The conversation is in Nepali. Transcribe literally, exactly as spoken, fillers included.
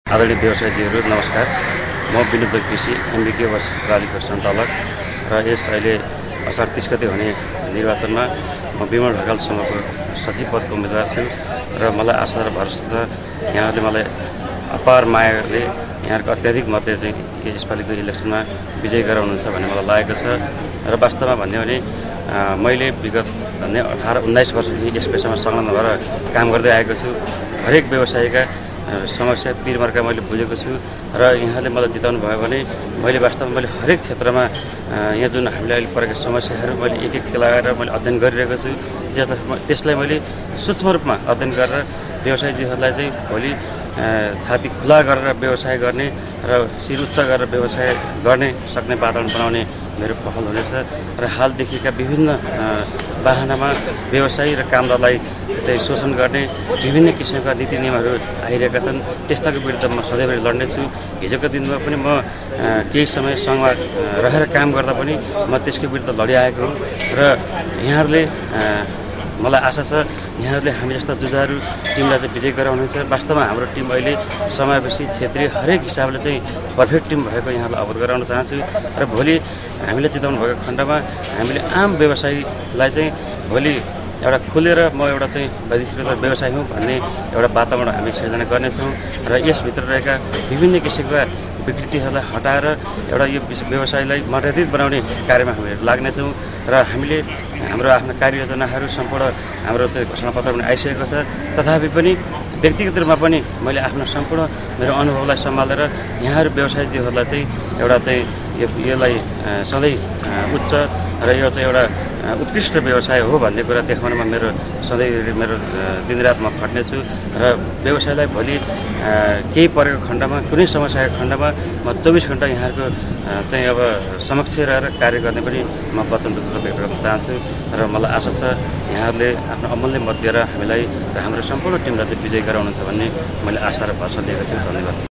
आदरणीय व्यवसायीजीहरू नमस्कार। म विनोद जोगकृषि एमबिके बस प्रणालीको सञ्चालक र यस अहिले असार तीस गते हुने निर्वाचनमा म विमल ढकालसम्मको सचिव पदको उम्मेदवार छु र मलाई आशा र भरोसा छ यहाँहरूले मलाई अपार मायाले यहाँहरूको अत्याधिक मतले चाहिँ यसपालिको इलेक्सनमा विजय गराउनुहुन्छ भन्ने मलाई लागेको छ र वास्तवमा भन्यो भने मैले विगत झन्डै अठार उन्नाइस वर्षदेखि यस पेसामा संलग्न भएर काम गर्दै आएको छु। हरेक व्यवसायीका समस्या पिरमर्का मैले बुझेको छु र यहाँले मलाई जिताउनु भयो भने मैले वास्तवमा मैले हरेक क्षेत्रमा यहाँ जुन हामीले अहिले परेका समस्याहरू मैले एक एक लगाएर मैले अध्ययन गरिरहेको छु। त्यसलाई त्यसलाई मैले सूक्ष्म रूपमा अध्ययन गरेर व्यवसायीजीहरूलाई चाहिँ भोलि छाती खुला गरेर व्यवसाय गर्ने र शिर उच्च गरेर व्यवसाय गर्ने सक्ने वातावरण बनाउने मेरो पहल हुनेछ र हालदेखिका विभिन्न बाहनामा व्यवसायी र कामदारलाई चाहिँ शोषण गर्ने विभिन्न किसिमका नीति नियमहरू आइरहेका छन्। त्यस्ताको विरुद्ध म सधैँभरि लड्नेछु। हिजोको दिनमा पनि म केही समय सङ्घमा रहेर काम गर्दा पनि म त्यसको विरुद्ध लडिआएको हुँ र यहाँहरूले मलाई आशा छ यहाँहरूले हामी जस्ता जुझारू टिमलाई चाहिँ विजय गराउनुहुन्छ। वास्तवमा हाम्रो टिम अहिले समावेशी क्षेत्रीय हरेक हिसाबले चाहिँ पर्फेक्ट टिम भएको यहाँलाई अवगत गराउन चाहन्छु र भोलि हामीले जिताउनु भएको खण्डमा हामीले आम व्यवसायीलाई चाहिँ भोलि एउटा खुलेर म एउटा चाहिँ वैदेशिक व्यवसाय हुँ भन्ने एउटा वातावरण हामी सिर्जना गर्नेछौँ र यसभित्र रहेका विभिन्न किसिमका विकृतिहरूलाई हटाएर एउटा यो व्यवसायलाई मर्यादित बनाउने कार्यमा हामीहरू लाग्नेछौँ र हामीले हाम्रो आफ्ना कार्ययोजनाहरू सम्पूर्ण हाम्रो चाहिँ घोषणापत्र पनि आइसकेको छ। तथापि पनि व्यक्तिगत रूपमा पनि मैले आफ्नो सम्पूर्ण मेरो अनुभवलाई सम्हालेर यहाँहरू व्यवसायीजीहरूलाई चाहिँ एउटा चाहिँ यो यसलाई सधैँ उच्च र यो चाहिँ एउटा उत्कृष्ट व्यवसाय हो भन्ने कुरा देखाउनमा मेरो सधैँ मेरो दिनरात म खट्नेछु र व्यवसायलाई भोलि केही परेको खण्डमा कुनै समस्याको खण्डमा म चौबिस घन्टा यहाँहरूको चाहिँ अब समक्ष रहेर कार्य गर्ने पनि म वचनबद्ध व्यक्त गर्न चाहन्छु र मलाई आशा छ यहाँहरूले आफ्नो अमूल्य मत दिएर हामीलाई र हाम्रो सम्पूर्ण टिमलाई चाहिँ विजय गराउनुहुन्छ भन्ने मैले आशा र भरोसा लिएको छु। धन्यवाद।